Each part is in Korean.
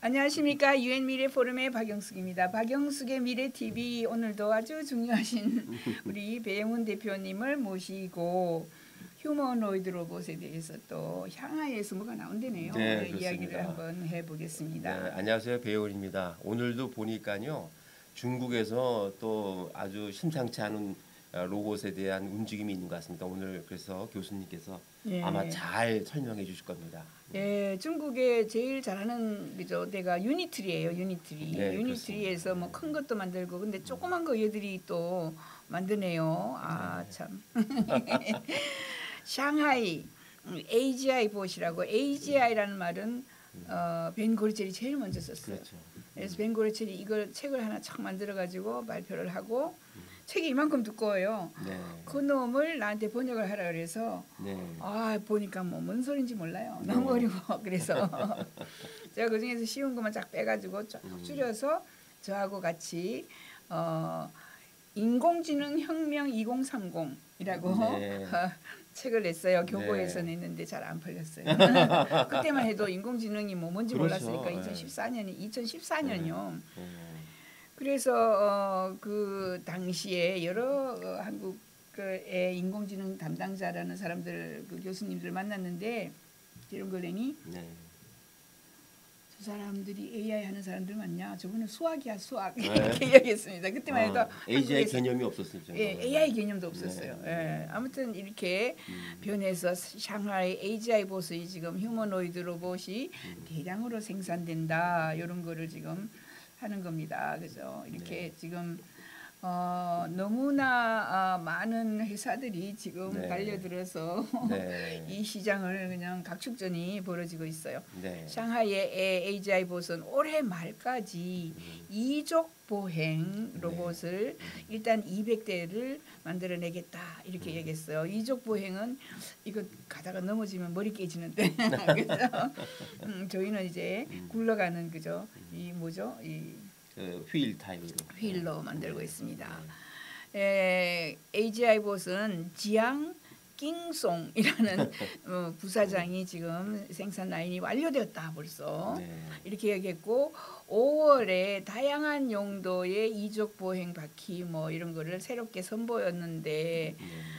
안녕하십니까. 유엔 미래 포럼의 박영숙입니다. 박영숙의 미래 TV 오늘도 아주 중요하신 우리 배영훈 대표님을 모시고 휴머노이드 로봇에 대해서 또 향하에서 뭐가 나온다네요. 네, 이야기를 한번 해보겠습니다. 네, 안녕하세요. 배영훈입니다. 오늘도 보니까요. 중국에서 또 아주 심상치 않은 로봇에 대한 움직임이 있는 것 같습니다. 오늘 그래서 교수님께서 아마 잘 설명해 주실 겁니다. 예, 중국에 제일 잘하는 그죠 데가 유니트리예요. 유니트리. 네, 유니트리에서 뭐 큰 것도 만들고 근데 조그만 거 얘들이 또 만드네요. 아, 참. 샹하이 AGI 봇이라고 AGI라는 말은 벤 고르첼이 제일 먼저 썼어요. 그렇죠. 그래서 벤 고르첼이 이걸 책을 하나 착 만들어 가지고 발표를 하고 책이 이만큼 두꺼워요. 네. 그 놈을 나한테 번역을 하라 그래서 아 보니까 뭐 뭔 소린지 몰라요. 너무 어려워. 그래서 제가 그 중에서 쉬운 것만 쫙 빼가지고 쫙 줄여서 저하고 같이 인공지능 혁명 2030이라고 책을 냈어요. 교보에서 냈는데 잘 안 팔렸어요. 그때만 해도 인공지능이 뭐 뭔지 몰랐으니까 2014년이요. 그래서 그 당시에 여러 한국의 인공지능 담당자라는 사람들 그 교수님들 만났는데 이런 걸레니 저 사람들이 AI 하는 사람들 맞냐? 저분은 수학이야 수학 이렇게 이야기했습니다. 그때만 해도 AGI 개념이 없었죠. 예, AI 개념도 없었어요. 예, 아무튼 이렇게 변해서 샹하이 AGI 봇이 지금 휴머노이드 로봇이 대량으로 생산된다 이런 거를 지금 하는 겁니다. 그죠? 이렇게 지금 너무나 많은 회사들이 지금 달려들어서 이 시장을 그냥 각축전이 벌어지고 있어요. 샹하이의 AGI 봇은 올해 말까지 이족 보행 로봇을 일단 200대를 만들어내겠다 이렇게 얘기했어요. 이족 보행은 이거 가다가 넘어지면 머리 깨지는데 그래서 저희는 이제 굴러가는 그죠? 이 뭐죠? 이 휠 타입으로 휠로 만들고 있습니다. AGI 봇은 지양 낑송이라는 부사장이 지금 생산 라인이 완료되었다 벌써 이렇게 얘기했고 5월에 다양한 용도의 이족 보행 바퀴 뭐 이런 거를 새롭게 선보였는데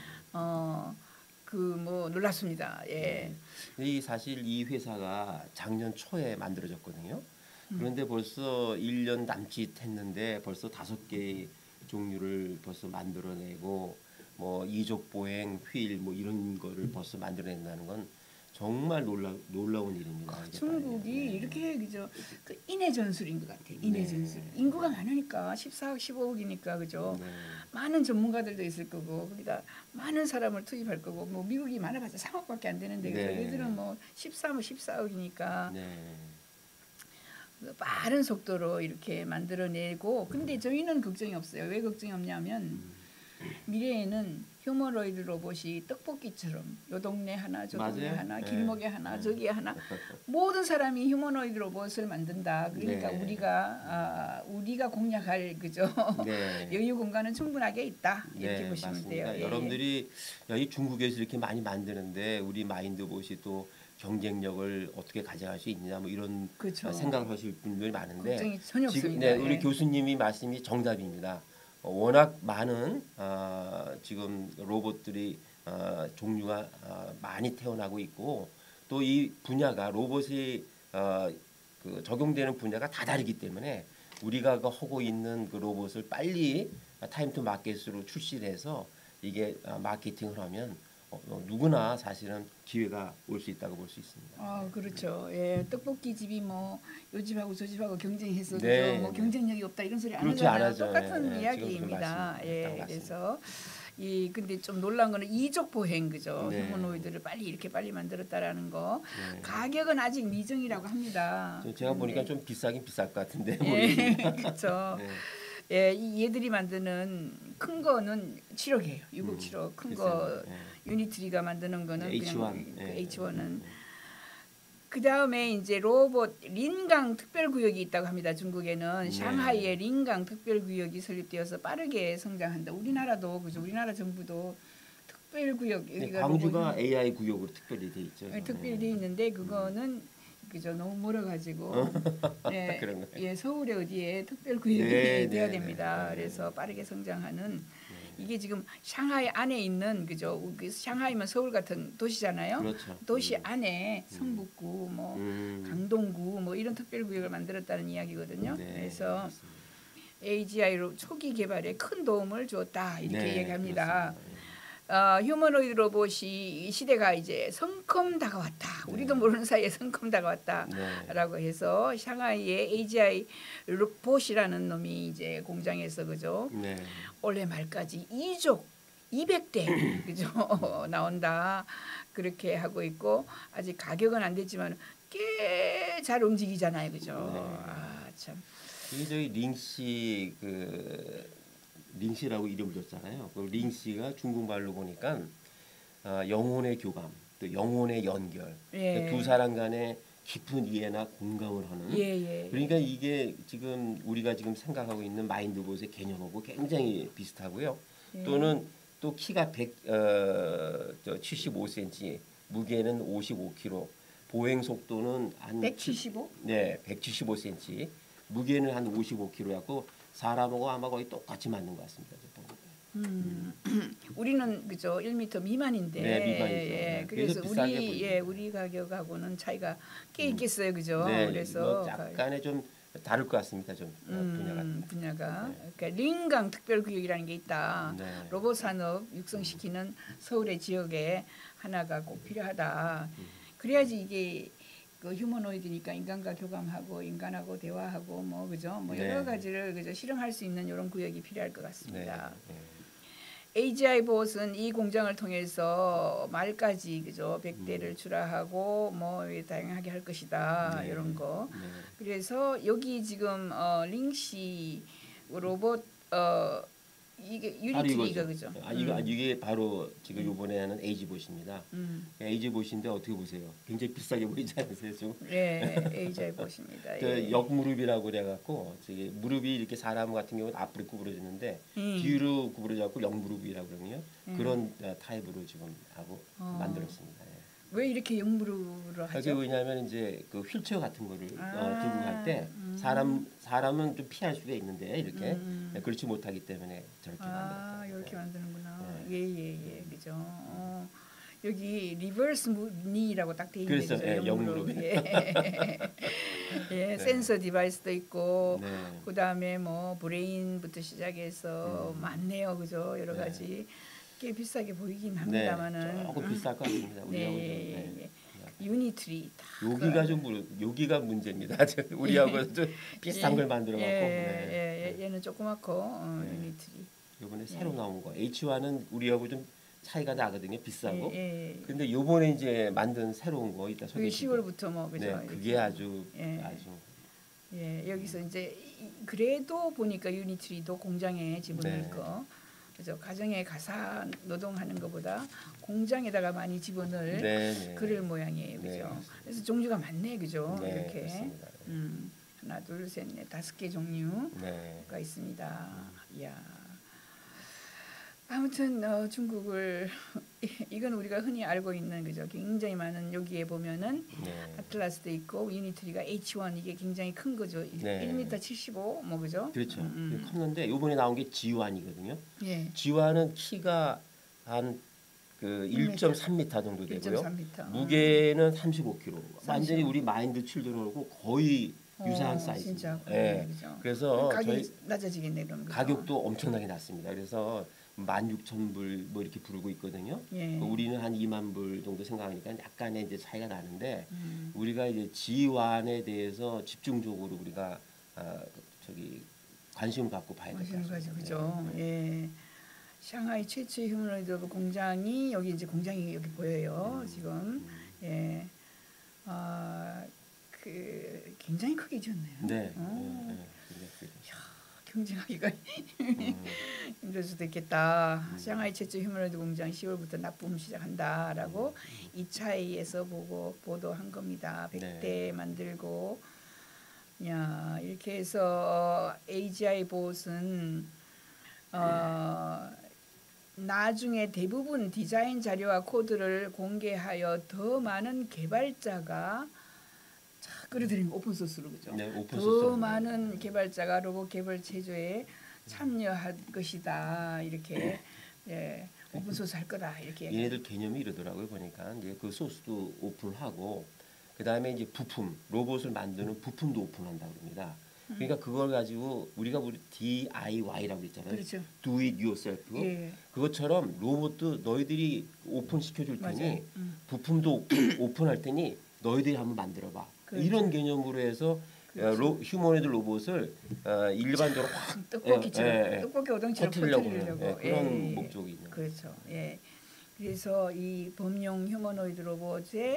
그 뭐 놀랐습니다. 이 사실 이 회사가 작년 초에 만들어졌거든요. 그런데 벌써 1년 남짓 했는데 벌써 5개의 종류를 벌써 만들어내고 뭐 이족 보행 휠 뭐 이런 거를 벌써 만들어낸다는 건 정말 놀라운 일입니다. 중국이 이렇게 그죠 그 인해 전술인 것 같아요. 인해 전술. 인구가 많으니까 14억 15억이니까 그죠. 많은 전문가들도 있을 거고 거기다 많은 사람을 투입할 거고 뭐 미국이 많아봤자 3억밖에 안 되는데 얘들은 뭐 13억 14억이니까 빠른 속도로 이렇게 만들어내고 근데 저희는 걱정이 없어요. 왜 걱정이 없냐면 미래에는 휴머노이드 로봇이 떡볶이처럼 요 동네 하나 저 동네 하나 길목에 하나 저기에 하나 모든 사람이 휴머노이드 로봇을 만든다. 그러니까 우리가 공략할 그죠 여유 공간은 충분하게 있다 이렇게 보시면 맞습니다. 돼요. 여러분들이 이 중국에서 이렇게 많이 만드는데 우리 마인드봇이 또 경쟁력을 어떻게 가져갈 수 있느냐 뭐 이런 생각을 하실 분들이 많은데 걱정이 전혀 지금 없습니다. 우리 교수님이 말씀이 정답입니다. 워낙 많은 지금 로봇들이 종류가 많이 태어나고 있고 또 이 분야가 로봇이 그 적용되는 분야가 다 다르기 때문에 우리가 하고 있는 그 로봇을 빨리 타임 투 마켓으로 출시를 해서 이게 마케팅을 하면 누구나 사실은 기회가 올 수 있다고 볼 수 있습니다. 그렇죠. 예, 떡볶이 집이 뭐 요 집하고 저 집하고 경쟁해서 뭐 경쟁력이 없다 이런 소리 안 하잖아요. 똑같은 이야기입니다. 그래서 근데 좀 놀란 거는 이족 보행 그죠. 휴머노이드를 빨리 만들었다라는 거. 가격은 아직 미정이라고 합니다. 제가 보니까 좀 비싸긴 비쌀 것 같은데. 그렇죠. 얘들이 만드는 큰 거는 7억이에요. 6억 7억. 큰 거 유니트리가 만드는 거는 그냥 H1은 그 다음에 이제 로봇 린강 특별구역이 있다고 합니다. 중국에는 샹하이에 린강 특별구역이 설립되어서 빠르게 성장한다. 우리나라도 그죠. 우리나라 정부도 특별구역 광주가 AI 구역으로 특별히 돼 있죠. 특별히 돼 있는데 그거는 그죠 너무 멀어가지고 예, 그런 거예요. 예, 서울에 어디에 특별구역이 네, 돼야 네, 됩니다. 네, 그래서 네. 빠르게 성장하는 이게 지금 상하이 안에 있는 그죠 샹하이면 서울 같은 도시잖아요. 그렇죠. 도시 안에 성북구 뭐 강동구 뭐 이런 특별구역을 만들었다는 이야기거든요. 네, 그래서 맞습니다. AGI로 초기 개발에 큰 도움을 주었다 이렇게 네, 얘기합니다. 그렇습니다. 휴머노이드 로봇이 이 시대가 이제 성큼 다가왔다. 우리도 모르는 사이에 성큼 다가왔다라고 해서 샹하이의 AGI 로봇이라는 놈이 이제 공장에서 그죠. 네. 올해 말까지 200대 그죠 나온다 그렇게 하고 있고 아직 가격은 안 됐지만 꽤 잘 움직이잖아요, 그죠. 아 참. 이게 저희 링씨 그 링씨라고 이름을 줬잖아요. 그 링씨가 중국말로 보니까 영혼의 교감, 또 영혼의 연결, 예. 두 사람 간의 깊은 이해나 공감을 하는. 예. 그러니까 이게 지금 우리가 지금 생각하고 있는 마인드봇의 개념하고 굉장히 비슷하고요. 예. 또는 또 키가 75cm, 무게는 55kg, 보행 속도는 한 175? 네, 175cm, 무게는 한 55kg였고 사람하고 아마 거의 똑같이 맞는 것 같습니다. 우리는 그죠 1m 미만인데. 네, 미만이죠. 예, 그래서 그래서 우리 가격하고는 차이가 꽤 있겠어요, 그죠? 네, 그래서 약간의 좀 다를 것 같습니다. 좀 분야가. 네. 그러니까 링강 특별구역이라는 게 있다. 네. 로봇 산업 육성시키는 서울의 지역에 하나가 꼭 필요하다. 그래야지 이게 그 휴머노이드니까 인간과 교감하고 인간하고 대화하고 뭐 그죠? 뭐 여러 네. 가지를 그죠 실험할 수 있는 이런 구역이 필요할 것 같습니다. 네. AGI 봇은 이 공장을 통해서 말까지 그죠 100대를 출하하고 뭐 다양하게 할 것이다 네. 이런 거. 네. 그래서 여기 지금 링시 로봇 이게 유니트리가 그죠? 이게 바로 지금 이번에 하는 에이지봇입니다. 에이지봇인데 어떻게 보세요? 굉장히 비싸게 보이지 않으세요, 지금? 네, AGI 봇입니다. 예. 역무릎이라고 그래갖고 무릎이 이렇게 사람 같은 경우는 앞으로 구부러지는데 뒤로 구부러져갖고 역무릎이라고 그러거든요. 그런 타입으로 지금 하고 만들었습니다. 예. 왜 이렇게 역무릎으로 하죠? 그게 왜냐하면 이제 그 휠체어 같은 거를 들고 갈 때 사람은 좀 피할 수가 있는데 이렇게 그렇지 못하기 때문에 저렇게 만들었어요. 이렇게 만드는구나. 예, 그죠. 여기 리버스 니라고 딱 돼 있는 거죠. 그래서 역무릎. 예, 센서 디바이스도 있고 네. 그다음에 뭐 브레인부터 시작해서 많네요, 그죠? 여러 가지. 꽤 비싸게 보이긴 합니다만은 네, 조금 비쌀 것 같습니다. 예. 유니트리 여기가 여기가 문제입니다. 우리하고 좀 비싼 걸 만들어갖고. 얘는 조그맣고 유니트리. 이번에 새로 나온 거 H1은 우리하고 좀 차이가 나거든요. 비싸고. 예. 근데 이번에 이제 만든 새로운 거 이따 소개해 드릴게요. 10월부터 뭐 그죠? 네, 그게 아주 여기서 이제 그래도 보니까 유니트리도 공장에 집어넣을 거. 그죠? 가정에 가사 노동하는 것보다 공장에다가 많이 집어넣을 그럴 모양이에요, 그죠? 그래서 종류가 많네, 그죠? 이렇게 하나, 둘, 셋, 넷, 5개 종류가 있습니다. 이야. 아무튼 중국을 이건 우리가 흔히 알고 있는 그죠? 굉장히 많은 여기에 보면은 아틀라스도 있고 유니트리가 H1 이게 굉장히 큰 거죠. 1m 75 뭐 그죠? 그렇죠. 컸는데 이번에 나온 게 G1이거든요. 예. G1은 키가 한 그 1.3m 정도 되고요. 1.3m. 무게는 35kg. 완전히 우리 마인드 칠드런하고 거의 유사한 사이즈. 진짜. 예. 그죠? 그래서 가격이 낮아지겠네 그럼. 그죠? 가격도 엄청나게 낮습니다. 그래서 16,000불 뭐 이렇게 부르고 있거든요. 우리는 한 2만 불 정도 생각하니까 약간의 이제 차이가 나는데 우리가 이제 G1에 대해서 집중적으로 우리가 관심을 갖고 봐야 될 것 같습니다. 그죠? 예. 샹하이 최초의 휴머노이드 공장이 여기 이제 공장이 여기 보여요. 지금 예. 그 굉장히 크게 지었네요. 네. 경쟁하기가 힘들 수도 있겠다. 샹하이 최초 휴머노이드 공장 10월부터 납품 시작한다라고 2차에서 보도한 겁니다. 100대 만들고 이렇게 해서 AGI 봇은 나중에 대부분 디자인 자료와 코드를 공개하여 더 많은 개발자가 참 끌어들이는 오픈 소스로 그죠. 네, 오픈 더 많은 개발자가 로봇 개발 체조에 참여할 것이다 이렇게 예, 오픈 소스 할 거다 이렇게. 얘네들 개념이 이러더라고요 보니까 이제 그 소스도 오픈하고 그 다음에 이제 부품 로봇을 만드는 부품도 오픈한다 그럽니다. 그러니까 그걸 가지고 우리 DIY라고 있잖아요. 그렇죠. Do it yourself. 예. 그것처럼 로봇도 너희들이 오픈 시켜줄 테니 부품도 오픈할 테니 너희들이 한번 만들어봐. 그렇죠. 이런 개념으로 해서 그렇죠. 휴머노이드 로봇을 일반적으로 확 떡볶이처럼 떡볶이 오동처럼 터뜨리려고 그런 목적이 있는. 그렇죠. 예. 그래서 이 범용 휴머노이드 로봇의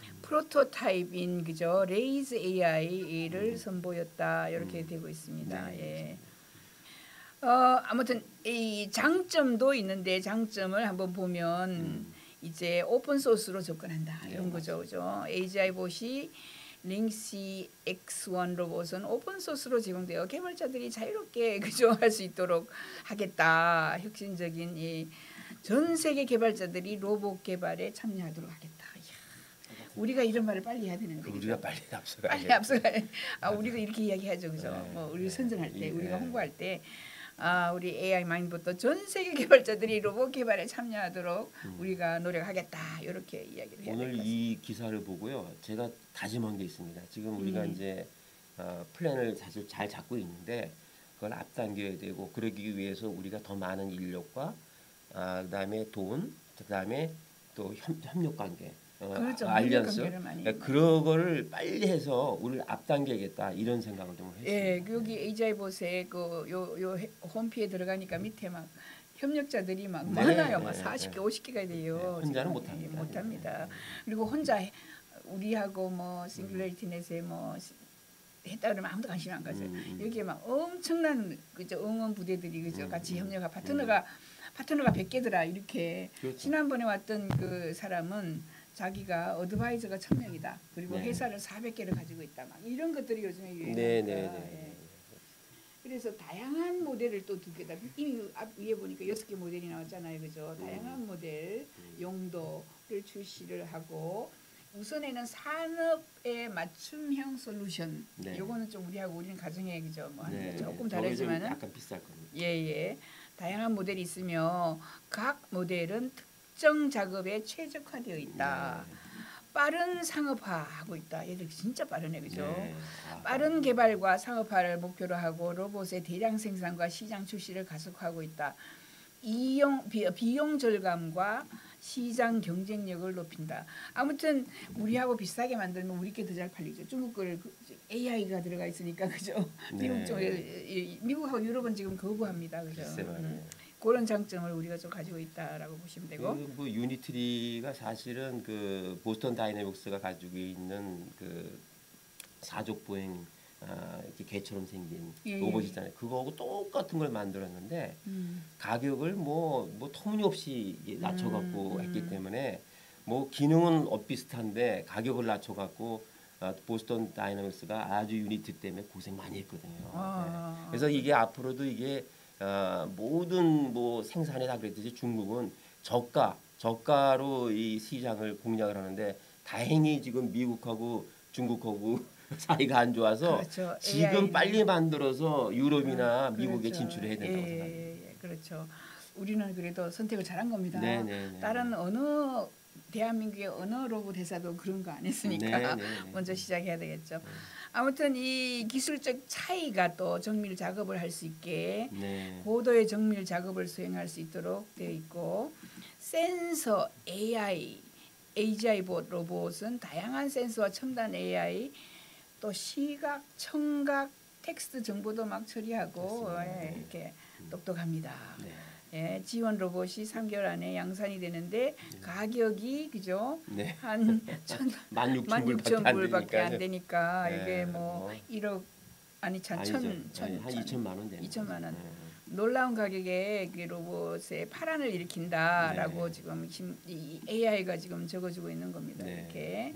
프로토타입인 그죠 레이즈 AI를 선보였다 이렇게 되고 있습니다. 네. 예. 아무튼 이 장점도 있는데 장점을 한번 보면 이제 오픈 소스로 접근한다 이런 거죠, 그죠? AGI 봇이 링시 X1 로봇은 오픈 소스로 제공되어 개발자들이 자유롭게 그죠 할 수 있도록 하겠다. 혁신적인 이 전 세계 개발자들이 로봇 개발에 참여하도록 하겠다. 우리가 이런 말을 빨리 해야 되는데 우리가 빨리 앞서가 빨리 앞서가야 우리가 이렇게 이야기하죠, 그죠? 뭐 우리 선정할 때 우리가 홍보할 때 우리 AI 마인드부터 전 세계 개발자들이 로봇 개발에 참여하도록 우리가 노력하겠다 이렇게 이야기를 해야 될 것 같습니다. 오늘 이 기사를 보고요, 제가 다짐한 게 있습니다. 지금 우리가 이제 플랜을 사실 잘 잡고 있는데 그걸 앞당겨야 되고 그러기 위해서 우리가 더 많은 인력과 그다음에 돈, 그다음에 또 협력 관계. 그렇죠. 알리안스 그런 거를 빨리 해서 우리를 앞당겨야겠다 이런 생각을 좀 했습니다. 예, 여기 AGI 봇에 요 홈피에 들어가니까 밑에 막 협력자들이 막 많아요. 막 40개, 50개가 돼요. 혼자는 못합니다. 못합니다. 그리고 혼자 우리하고 뭐 싱글레리티넷에 뭐 했다 그러면 아무도 관심 안 가져요. 여기에 막 엄청난 그죠 응원 부대들이 그죠 같이 협력하 파트너가 100개더라 이렇게. 그렇죠. 지난번에 왔던 그 사람은 자기가 어드바이저가 1000명이다. 그리고 회사를 400개를 가지고 있다. 막 이런 것들이 요즘에 유행하니까. 예. 그래서 다양한 모델을 또 두 개다. 이미 위에 보니까 6개 모델이 나왔잖아요, 그죠? 다양한 모델 용도를 출시를 하고 우선에는 산업에 맞춤형 솔루션. 요거는 좀 우리는 가정에 그죠? 뭐 조금 다르지만은 약간 비쌀 겁니다. 예. 다양한 모델이 있으며 각 모델은 특정 작업에 최적화되어 있다. 빠른 상업화하고 있다. 얘들 진짜 빠르네, 그죠? 빠른 개발과 상업화를 목표로 하고 로봇의 대량 생산과 시장 출시를 가속화하고 있다. 비용 절감과 시장 경쟁력을 높인다. 아무튼 우리하고 비슷하게 만들면 우리께 더 잘 팔리죠. 중국 거를 AI가 들어가 있으니까 그죠. 미국하고 유럽은 지금 거부합니다, 그죠. 그런 장점을 우리가 좀 가지고 있다라고 보시면 되고. 그 유니트리가 사실은 그 보스턴 다이내믹스가 가지고 있는 그 사족 보행 이렇게 개처럼 생긴 로봇이잖아요. 그거하고 똑같은 걸 만들었는데 가격을 뭐 터무니없이 낮춰갖고 했기 때문에 뭐 기능은 비슷한데 가격을 낮춰갖고 보스턴 다이내믹스가 아주 유니티 때문에 고생 많이 했거든요. 그래서 이게 앞으로도 이게 모든 뭐 생산에 다 그랬듯이 중국은 저가로 이 시장을 공략을 하는데 다행히 지금 미국하고 중국하고 사이가 안 좋아서 그렇죠. 지금 AI는. 빨리 만들어서 유럽이나 미국에 진출해야 된다고 생각합니다. 그렇죠. 우리는 그래도 선택을 잘한 겁니다. 네네네. 다른 어느 대한민국의 어느 로봇 회사도 그런 거 안 했으니까 먼저 시작해야 되겠죠. 아무튼 이 기술적 차이가 또 정밀 작업을 할 수 있게 고도의 정밀 작업을 수행할 수 있도록 되어 있고 센서 AGI 봇 로봇은 다양한 센서와 첨단 AI 또 시각, 청각, 텍스트 정보도 막 처리하고 이렇게 똑똑합니다. 지원 로봇이 3개월 안에 양산이 되는데 가격이 그죠? 한 16,000불밖에 안 되니까 이게 뭐 1억 아니 한 2천만 원 되는 2천만 원. 놀라운 가격에 로봇의 파란을 일으킨다라고 지금 이 AI가 지금 적어주고 있는 겁니다. 이렇게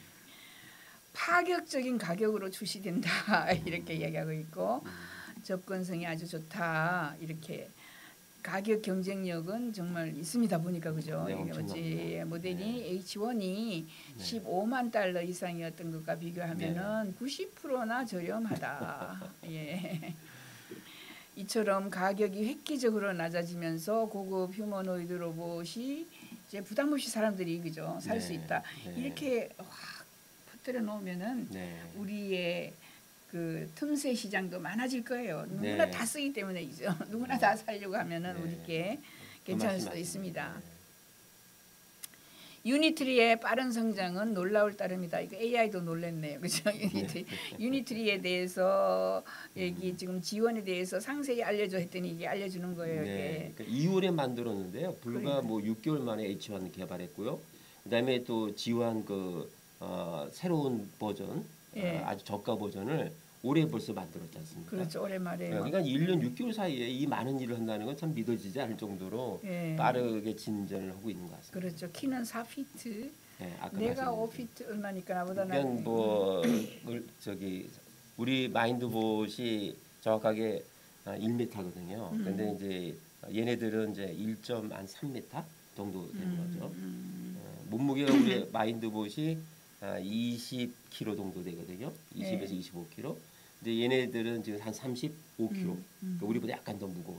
파격적인 가격으로 출시된다 이렇게 이야기하고 있고 접근성이 아주 좋다 이렇게 가격 경쟁력은 정말 있습니다 보니까 그죠? 네, 어제 모델이 H1이 15만 달러 이상이었던 것과 비교하면은 90%나 저렴하다. 예. 이처럼 가격이 획기적으로 낮아지면서 고급 휴머노이드 로봇이 이제 부담 없이 사람들이 그죠 살 수 있다. 이렇게 확 퍼뜨려 놓으면은 우리의 그 틈새 시장도 많아질 거예요. 누구나 다 쓰기 때문에이죠. 누구나 다 살려고 하면은 우리께 괜찮을 수도 있습니다. 유니트리의 빠른 성장은 놀라울 따름이다. 이거 AI도 놀랬네요, 그죠? 유니트리에 대해서 얘기 지금 지원에 대해서 상세히 알려줘 했더니 이게 알려주는 거예요. 이게. 그러니까 2월에 만들었는데요. 불과 뭐 6개월 만에 H1 개발했고요. 그다음에 또 지원 그 새로운 버전, 아주 저가 버전을 올해 벌써 만들었지 않습니까? 그렇죠. 올해 말에. 그러니까 1년 6개월 사이에 이 많은 일을 한다는 건 참 믿어지지 않을 정도로 빠르게 진전을 하고 있는 것 같습니다. 그렇죠. 키는 4피트. 내가 5피트 얼마니까 나보다 그냥 뭐 저기 우리 마인드봇이 정확하게 1m거든요. 근데 이제 얘네들은 이제 1.3m 정도 되는 거죠. 몸무게가 우리 마인드봇이 20kg 정도 되거든요. 20에서 25kg. 근데 얘네들은 지금 한 35kg. 그러니까 우리보다 약간 더 무거운.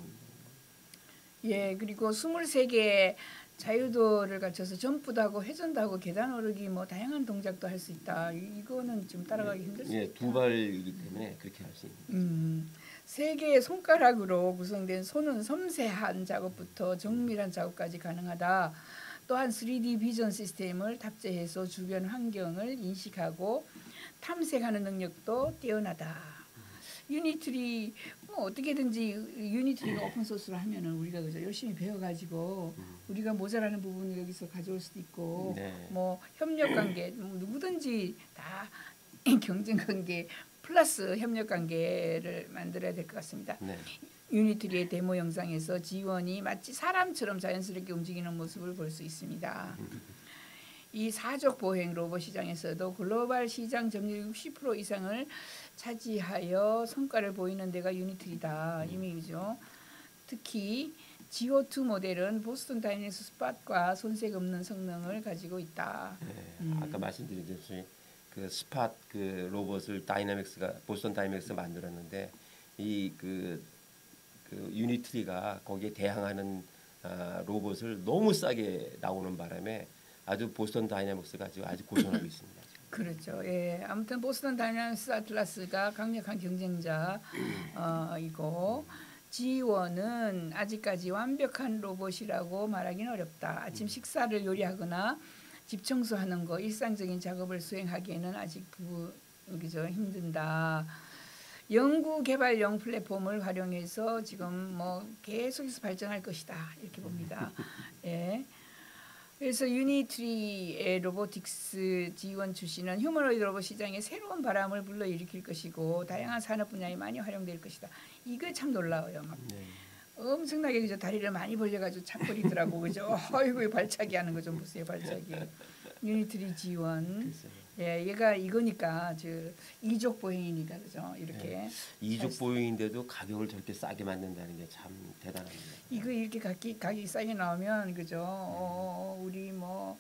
예, 그리고 23개의 자유도를 갖춰서 점프도 하고 회전도 하고 계단 오르기 뭐 다양한 동작도 할 수 있다. 이거는 좀 따라가기 힘들 수 있다. 예, 두 발이기 때문에 그렇게 할 수 있는 거죠. 3개의 손가락으로 구성된 손은 섬세한 작업부터 정밀한 작업까지 가능하다. 또한 3D 비전 시스템을 탑재해서 주변 환경을 인식하고 탐색하는 능력도 뛰어나다. 유니트리 뭐 어떻게든지 유니트리가 오픈 소스로 하면은 우리가 그죠 열심히 배워가지고 우리가 모자라는 부분을 여기서 가져올 수도 있고 뭐 협력 관계 누구든지 다 경쟁 관계 플러스 협력 관계를 만들어야 될 것 같습니다. 유니트리의 데모 영상에서 지원이 마치 사람처럼 자연스럽게 움직이는 모습을 볼 수 있습니다. 이 사족 보행 로봇 시장에서도 글로벌 시장 점유율 60% 이상을 차지하여 성과를 보이는 데가 유니트리다. 이미 그죠. 특히 GO2 모델은 보스턴 다이내믹스 스팟과 손색 없는 성능을 가지고 있다. 아까 말씀드렸듯이 그 스팟 그 로봇을 보스턴 다이내믹스가 만들었는데 이 그 유니트리가 거기에 대항하는 로봇을 너무 싸게 나오는 바람에 아주 보스턴 다이내믹스가 아주 고전하고 있습니다. 그렇죠. 예, 아무튼 보스턴 다이내믹스 아틀라스가 강력한 경쟁자이고 G1은 아직까지 완벽한 로봇이라고 말하기는 어렵다. 아침 식사를 요리하거나 집 청소하는 거 일상적인 작업을 수행하기에는 아직 그죠 힘든다. 연구 개발용 플랫폼을 활용해서 지금 뭐 계속해서 발전할 것이다 이렇게 봅니다. 예. 그래서 유니트리의 로보틱스 G1 출시는 휴머노이드 로봇 시장에 새로운 바람을 불러일으킬 것이고 다양한 산업 분야에 많이 활용될 것이다. 이거 참 놀라워요. 막 엄청나게 그죠 다리를 많이 벌려가지고 차버리더라고 그죠. 어이구 발차기 하는 거 좀 보세요 발차기. 유니트리 G1. 예, 얘가 이거니까 저 이족 보행이니까 그죠 이렇게. 이족 보행인데도 가격을 저렇게 싸게 만든다는 게 참 대단합니다. 이거 이렇게 가격이 싸게 나오면 그죠. 우리 뭐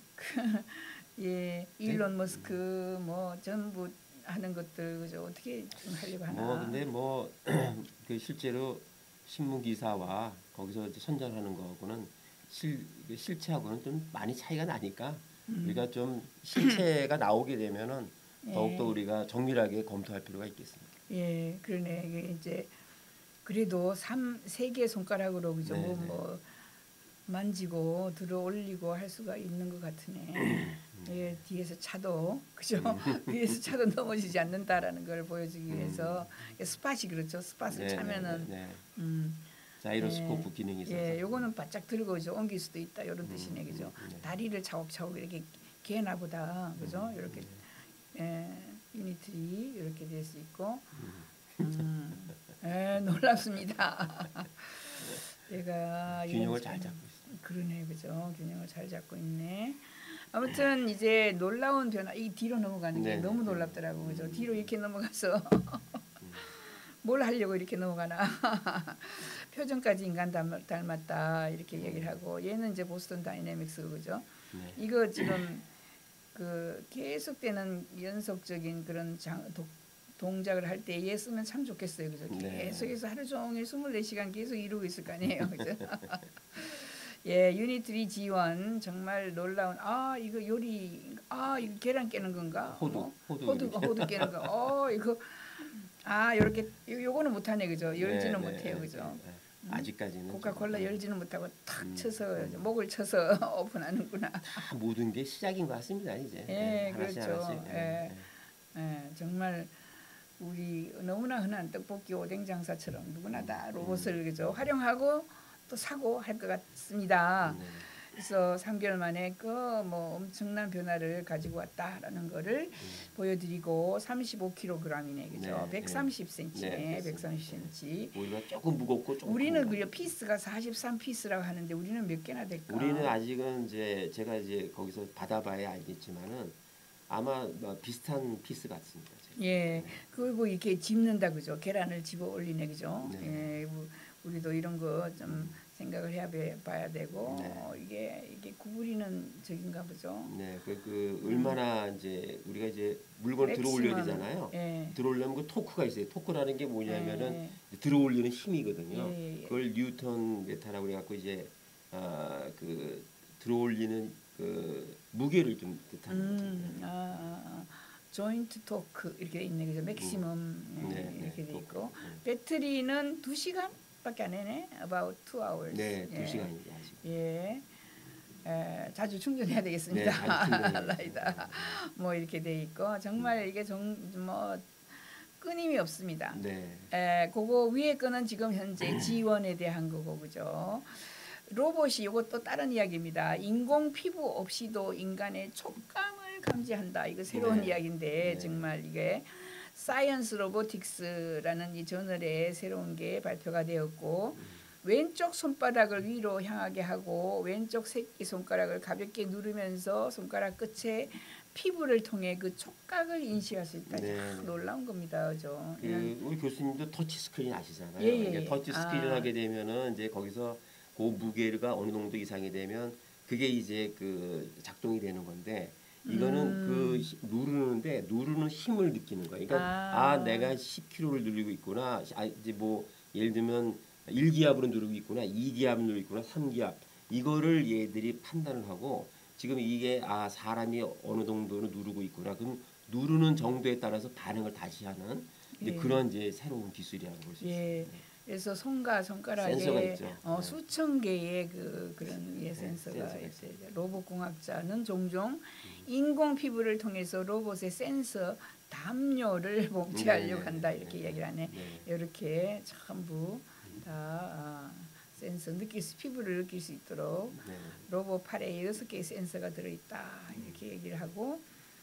예, 일론 머스크 뭐 전부 하는 것들 그죠 어떻게 좀 하려고 하나. 근데 그 실제로 신문 기사와 거기서 선전하는 거하고는 실체하고는 좀 많이 차이가 나니까 우리가 좀 실체가 나오게 되면은 더욱더 우리가 정밀하게 검토할 필요가 있겠습니다. 예, 그러네. 이게 이제 그래도 3개의 손가락으로 그죠 뭐 만지고 들어 올리고 할 수가 있는 것 같으네. 예, 뒤에서 차도 그죠? 뒤에서 차도 넘어지지 않는다라는 걸 보여주기 위해서 스팟이 그렇죠. 스팟을 차면은 자이로스코프 기능이 있어서. 예, 요거는 바짝 들고 이제 옮길 수도 있다 이런 뜻이네, 그죠? 다리를 차곡차곡 이렇게 개나 보다, 그죠? 이렇게 유니트리 이렇게 될 수 있고, 놀랍습니다. 얘가 균형을 잘 잡고 있어. 그러네, 그죠? 균형을 잘 잡고 있네. 아무튼 이제 놀라운 변화, 이 뒤로 넘어가는 게 너무 놀랍더라고, 그죠? 뒤로 이렇게 넘어가서. 뭘 하려고 이렇게 넘어가나. 표정까지 인간 닮았다 이렇게 얘기를 하고 얘는 이제 보스턴 다이내믹스 그죠? 네. 이거 지금 그 계속되는 연속적인 그런 동작을 할 때 얘 쓰면 참 좋겠어요, 그죠? 계속해서 하루 종일 24시간 계속 이루고 있을 거 아니에요, 그죠? 예, 유니트리 G1 정말 놀라운 이거 요리 이거 계란 깨는 건가? 호두 깨는 거. 이거 요렇게 요거는 못하네, 그죠? 열지는 못해요, 그죠? 아직까지는 코카콜라 열지는 못하고 탁 쳐서 목을 쳐서 오픈하는구나. 다 모든 게 시작인 것 같습니다, 이제. 예, 그렇죠. 하나씩. 예, 정말 우리 너무나 흔한 떡볶이 오뎅 장사처럼 누구나 다 로봇을 그죠 활용하고 또 사고 할 것 같습니다. 그래서 3개월 만에 그 뭐 엄청난 변화를 가지고 왔다라는 거를 보여드리고 35kg이네, 그죠? 130cm네, 130cm. 우리가 조금 무겁고 조금 우리는 그 피스가 43피스라고 하는데 우리는 몇 개나 될까? 우리는 아직은 이제 제가 이제 거기서 받아봐야 알겠지만은 아마 비슷한 피스 같습니다. 예, 그리고 이렇게 집는다, 그죠? 계란을 집어 올리네, 그죠? 예, 우리도 이런 거 좀 생각을 해봐야 되고 이게 구부리는 적인가 보죠. 네, 얼마나 이제 우리가 이제 물건 들어올려야 되잖아요. 들어올려면 그 토크가 있어요. 토크라는 게 뭐냐면은 들어올리는 힘이거든요. 그걸 뉴턴 메타라고 그래갖고 이제 그 들어올리는 그 무게를 좀 뜻하는 거죠. 조인트 토크 이렇게 있네, 그죠? 맥시멈 이렇게 돼 있고 배터리는 2시간밖에 안 되네. About 2 hours. 네, 2시간이죠 아직. 예. 자주 충전해야 되겠습니다. 라이다. 뭐 이렇게 돼 있고 정말 이게 뭐 끊임이 없습니다. 그거 위에 거는 지금 현재 G1에 대한 거고, 그죠? 로봇이 이것도 다른 이야기입니다. 인공 피부 없이도 인간의 촉감을 감지한다. 이거 새로운 이야기인데 정말 이게 사이언스 로보틱스라는 이 저널에 새로운 게 발표가 되었고 왼쪽 손바닥을 위로 향하게 하고 왼쪽 새끼 손가락을 가볍게 누르면서 손가락 끝에 피부를 통해 그 촉각을 인식할 수 있다. 놀라운 겁니다, 그죠? 우리 교수님도 터치 스크린 아시잖아요. 터치 스크린 하게 되면은 이제 거기서 그 무게가 어느 정도 이상이 되면 그게 이제 그 작동이 되는 건데 이거는 그 누르는 힘을 느끼는 거예요. 그러니까 내가 10kg를 누르고 있구나. 이제 뭐 예를 들면 1기압으로 누르고 있구나, 2기압을 누르고 있구나, 3기압 이거를 얘들이 판단을 하고 지금 이게 사람이 어느 정도로 누르고 있구나. 그럼 누르는 정도에 따라서 반응을 다시 하는 그런 이제 새로운 기술이라고 볼 수 있습니다. 그래서 손과 손가락에 수천 개의 그런 센서가 있어요. 로봇 공학자는 종종 인공 피부를 통해서 로봇의 센서 담요를 복제하려고 한다 이렇게 이야기를 하네. 이렇게 전부 다 센서 피부를 느낄 수 있도록 로봇 팔에 6개의 센서가 들어있다 이렇게 얘기를 하고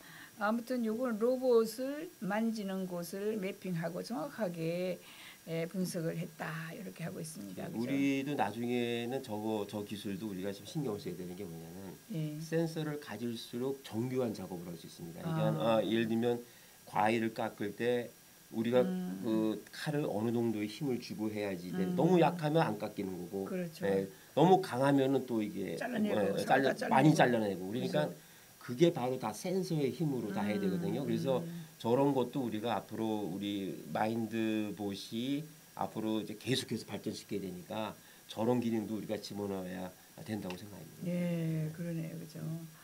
아무튼 요건 로봇을 만지는 곳을 매핑하고 정확하게 분석을 했다 이렇게 하고 있습니다. 그죠? 우리도 나중에는 저 기술도 우리가 좀 신경을 써야 되는 게 뭐냐면 센서를 가질수록 정교한 작업을 할 수 있습니다. 그러니까 예를 들면 과일을 깎을 때 우리가 그 칼을 어느 정도의 힘을 주고 해야지 너무 약하면 안 깎이는 거고 그렇죠. 너무 강하면은 또 이게 많이 잘라내고 그러니까 그렇죠. 그게 바로 다 센서의 힘으로 다 해야 되거든요. 그래서 저런 것도 우리가 앞으로 우리 마인드봇이 앞으로 이제 계속해서 발전시켜야 되니까 저런 기능도 우리가 집어넣어야 된다고 생각합니다. 네, 그러네요, 그죠.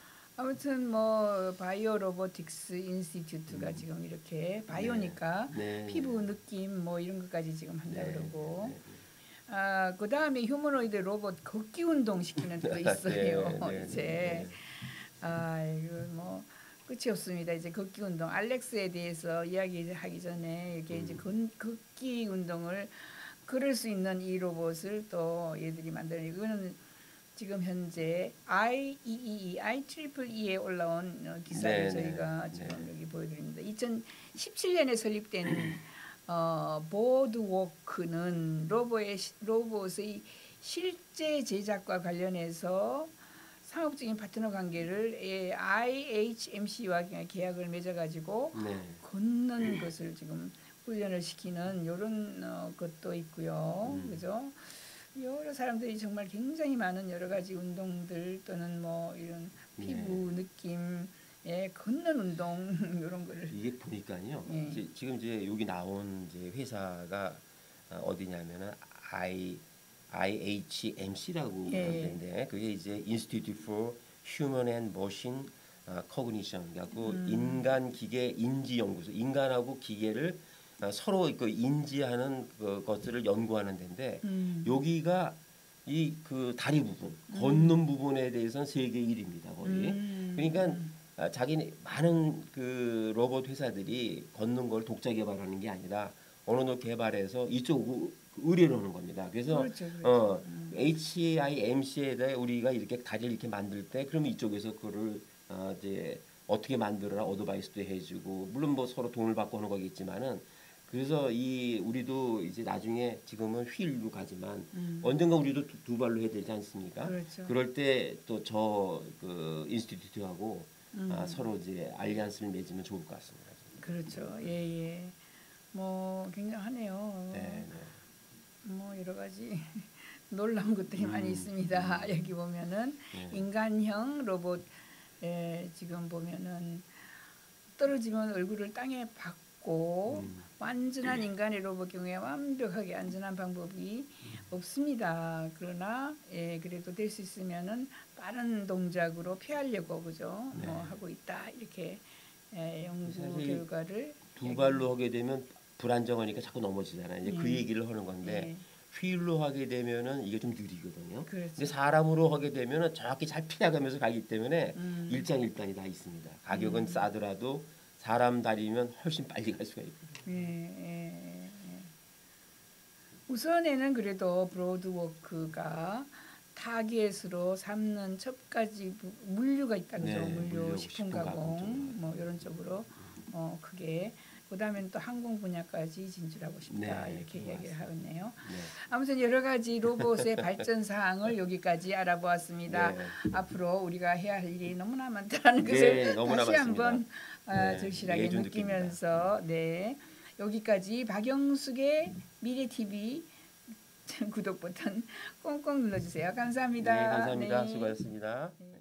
아무튼 뭐 바이오 로보틱스 인스티튜트가 지금 이렇게 바이오니까 피부 느낌 뭐 이런 것까지 지금 한다 그러고. 그 다음에 휴머노이드 로봇 걷기 운동 시키는 데도 있어요. 이제 이거 뭐 끝이 없습니다. 이제 걷기 운동 알렉스에 대해서 이야기하기 전에 이렇게 이제 걷기 운동을 걸을 수 있는 이 로봇을 또 얘들이 만드는 이거는 지금 현재 IEEE에 올라온 기사를 저희가 지금 여기 보여드립니다. 2017년에 설립된 보드워크는 로봇의 실제 제작과 관련해서 상업적인 파트너 관계를 IHMC와 계약을 맺어가지고 걷는 것을 지금 훈련을 시키는 이런 것도 있고요. 그죠? 여러 사람들이 정말 굉장히 많은 여러 가지 운동들 또는 뭐 이런 피부 느낌 걷는 운동 이런 거를 이게 보니까요. 지금 이제 여기 나온 이제 회사가 어디냐면은 IHMC라고 하는데 그게 이제 Institute for Human and Machine Cognition, 그래갖고 인간 기계 인지 연구소, 인간하고 기계를 서로 그 인지하는 것들을 연구하는 데인데 여기가 이 그 다리 부분, 걷는 부분에 대해서는 세계 1위입니다 거의. 그러니까 자기 많은 그 로봇 회사들이 걷는 걸 독자 개발하는 게 아니라 어느 정도 개발해서 이쪽 의뢰를 하는 겁니다. 그래서 그렇죠. HIMC에 대해 우리가 이렇게 다리를 이렇게 만들 때 그러면 이쪽에서 그거를 이제 어떻게 만들어라 어드바이스도 해주고 물론 뭐 서로 돈을 받고 하는 거겠지만은 그래서 이 우리도 이제 나중에 지금은 휠로 가지만 언젠가 우리도 두 발로 해야 되지 않습니까? 그렇죠. 그럴 때 또 저 그 인스티튜트하고 서로 이제 알리안스를 맺으면 좋을 것 같습니다. 그렇죠. 예. 뭐 굉장하네요. 네. 뭐 여러 가지 놀라운 것들이 많이 있습니다. 여기 보면은 인간형 로봇 지금 보면은 떨어지면 얼굴을 땅에 박고 완전한 인간의 로봇 경우에 완벽하게 안전한 방법이 없습니다. 그러나 그래도 될 수 있으면은 빠른 동작으로 피하려고 그죠? 뭐 하고 있다 이렇게 연구 결과를 두 발로 하게 되면 불안정하니까 자꾸 넘어지잖아요. 이제 그 얘기를 하는 건데 휠로 하게 되면은 이게 좀 느리거든요. 그렇죠. 근데 사람으로 하게 되면은 정확히 잘 피해가면서 가기 때문에 일장일단이 다 있습니다. 가격은 싸더라도 사람 다리면 훨씬 빨리 갈 수가 있거든요. 우선에는 그래도 브로드워크가 타겟으로 삼는 첫 가지 물류가 있다는 거죠. 물류, 식품 가공 뭐 이런 쪽으로 크게. 그다음엔 또 항공 분야까지 진출하고 싶다 이렇게 이야기를 하겠네요. 아무튼 여러 가지 로봇의 발전 사항을 여기까지 알아보았습니다. 앞으로 우리가 해야 할 일이 너무나 많다는 것을 다시 한번 절실하게 느끼면서 여기까지 박영숙의 미래 TV 구독 버튼 꽁꽁 눌러주세요. 감사합니다. 감사합니다. 수고하셨습니다.